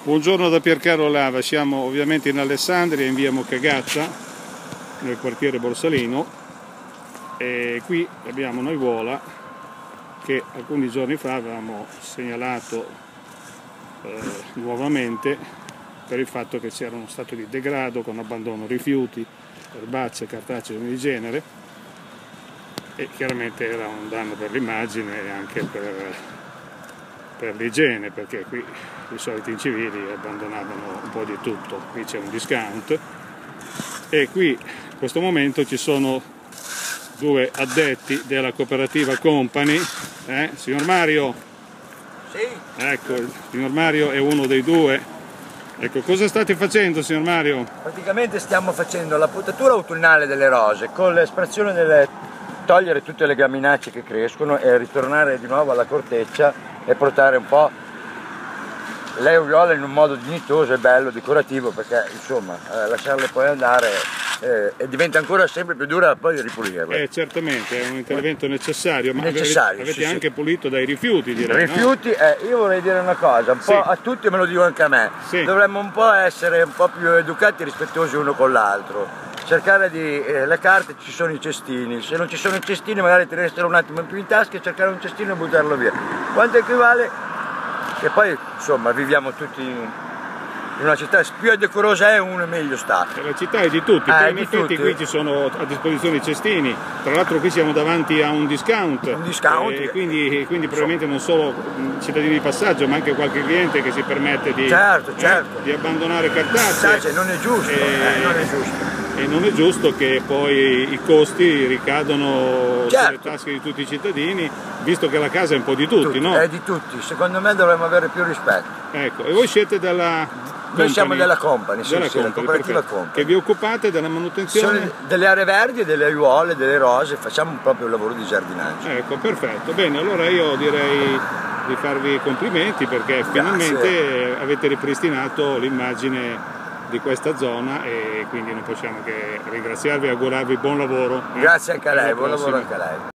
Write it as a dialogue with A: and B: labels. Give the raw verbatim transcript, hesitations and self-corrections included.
A: Buongiorno da Piercarlo Lava, siamo ovviamente in Alessandria, in via Moccagazza, nel quartiere Borsalino, e qui abbiamo Noivuola che alcuni giorni fa avevamo segnalato eh, nuovamente per il fatto che c'era uno stato di degrado con abbandono rifiuti, erbacce, cartacee di genere, e chiaramente era un danno per l'immagine e anche per, per l'igiene, perché qui i soliti incivili abbandonavano un po' di tutto. Qui c'è un discount e qui in questo momento ci sono due addetti della cooperativa Company. Eh? Signor Mario?
B: Sì.
A: Ecco, il signor Mario è uno dei due. Ecco, cosa state facendo, signor Mario?
B: Praticamente stiamo facendo la potatura autunnale delle rose con l'estrazione delle... togliere tutte le graminacce che crescono e ritornare di nuovo alla corteccia e portare un po' le aiuole in un modo dignitoso e bello, decorativo, perché insomma eh, lasciarle poi andare eh, e diventa ancora sempre più dura poi ripulirle.
A: Eh, certamente, è un intervento necessario, ma
B: necessario,
A: avete,
B: sì,
A: avete anche
B: sì.
A: pulito dai rifiuti, direi.
B: Rifiuti,
A: no?
B: eh, io vorrei dire una cosa, un
A: sì.
B: po' a tutti, me lo dico anche a me,
A: sì.
B: dovremmo un po' essere un po' più educati e rispettosi uno con l'altro. Cercare di, eh, le carte, ci sono i cestini, se non ci sono i cestini magari ti restano un attimo più in tasca e cercare un cestino e buttarlo via. Quanto equivale? Che poi insomma viviamo tutti in una città, più è decorosa è uno meglio sta.
A: La città è di tutti,
B: eh,
A: poi in
B: di
A: effetti
B: tutti.
A: qui ci sono a disposizione i cestini, tra l'altro qui siamo davanti a un discount,
B: un discount
A: e quindi, quindi probabilmente non solo cittadini di passaggio ma anche qualche cliente che si permette di,
B: certo,
A: eh,
B: certo.
A: di abbandonare cartacee.
B: Cioè, non è giusto,
A: e,
B: eh, non è giusto.
A: E non è giusto che poi i costi ricadono
B: certo.
A: sulle tasche di tutti i cittadini, visto che la casa è un po' di tutti,
B: tutti,
A: no?
B: È di tutti, secondo me dovremmo avere più rispetto.
A: Ecco, e voi siete della
B: Noi
A: company,
B: siamo della Company, sì,
A: della
B: sì,
A: company,
B: la cooperativa
A: perfetto.
B: Company.
A: Che vi occupate della manutenzione?
B: Sono delle aree verdi, delle aiuole, delle rose, facciamo proprio un lavoro di giardinaggio.
A: Ecco, perfetto. Bene, allora io direi di farvi i complimenti perché Grazie. finalmente avete ripristinato l'immagine di questa zona e quindi non possiamo che ringraziarvi e augurarvi buon lavoro.
B: Grazie anche a lei, buon
A: prossima.
B: lavoro anche a lei.